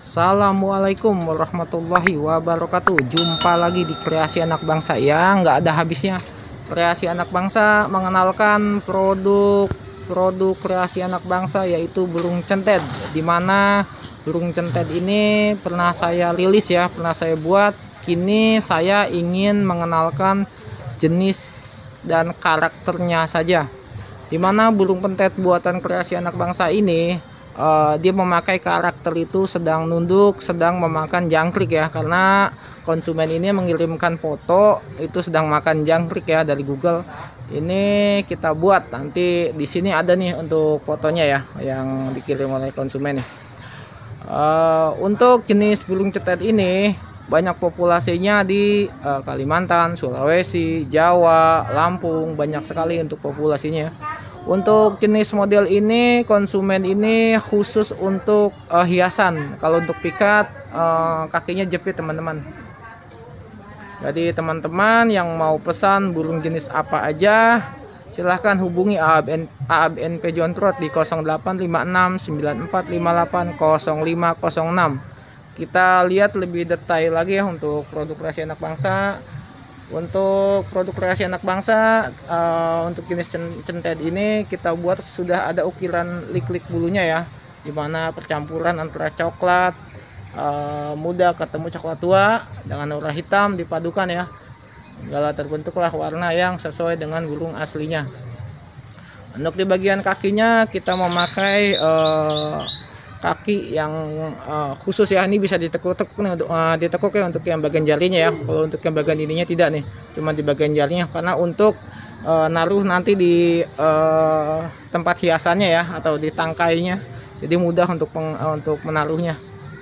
Assalamualaikum warahmatullahi wabarakatuh. Jumpa lagi di Kreasi Anak Bangsa ya, nggak ada habisnya. Kreasi Anak Bangsa mengenalkan produk kreasi anak bangsa, yaitu burung centet. Dimana burung centet ini pernah saya rilis ya, pernah saya buat. Kini saya ingin mengenalkan jenis dan karakternya saja. Dimana burung pentet buatan kreasi anak bangsa ini, dia memakai karakter itu sedang nunduk, sedang memakan jangkrik ya, karena konsumen ini mengirimkan foto itu sedang makan jangkrik ya dari Google. Ini kita buat, nanti di sini ada nih untuk fotonya ya yang dikirim oleh konsumen nih. Untuk jenis burung cetet ini banyak populasinya di Kalimantan, Sulawesi, Jawa, Lampung, banyak sekali untuk populasinya. Untuk jenis model ini, konsumen ini khusus untuk hiasan. Kalau untuk pikat, kakinya jepit teman-teman. Jadi teman-teman yang mau pesan burung jenis apa aja, silahkan hubungi ABNP John Trot di 085694580506. Kita lihat lebih detail lagi ya untuk produk kreasi anak bangsa. Untuk produk kreasi anak bangsa, untuk jenis centet ini kita buat sudah ada ukiran lik-lik bulunya ya, dimana percampuran antara coklat muda ketemu coklat tua dengan warna hitam dipadukan ya, hingga terbentuklah warna yang sesuai dengan burung aslinya. Untuk di bagian kakinya kita memakai kaki yang khusus ya, ini bisa ditekuk-tekuk nih, ditekuk ya untuk yang bagian jarinya ya. Kalau untuk yang bagian ininya tidak nih, cuma di bagian jarinya, karena untuk naruh nanti di tempat hiasannya ya, atau di tangkainya, jadi mudah untuk menaruhnya.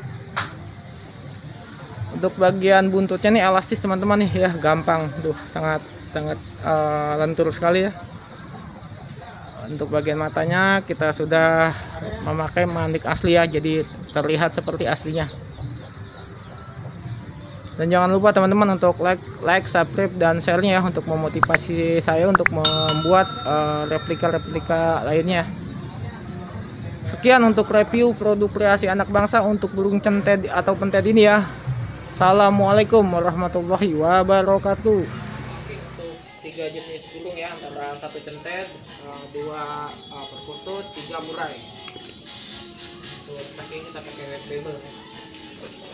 Untuk bagian buntutnya nih elastis teman-teman nih ya, gampang tuh, sangat lentur sekali ya. Untuk bagian matanya kita sudah memakai mandik asli ya, jadi terlihat seperti aslinya. Dan jangan lupa teman-teman untuk like, subscribe, dan share-nya ya, untuk memotivasi saya untuk membuat replika-replika lainnya. Sekian untuk review produk kreasi anak bangsa untuk burung centet atau pentet ini ya. Assalamualaikum warahmatullahi wabarakatuh. Tiga jenis burung ya, antara satu centet, dua perkutut, tiga murai. Untuk packing kita pakai web label.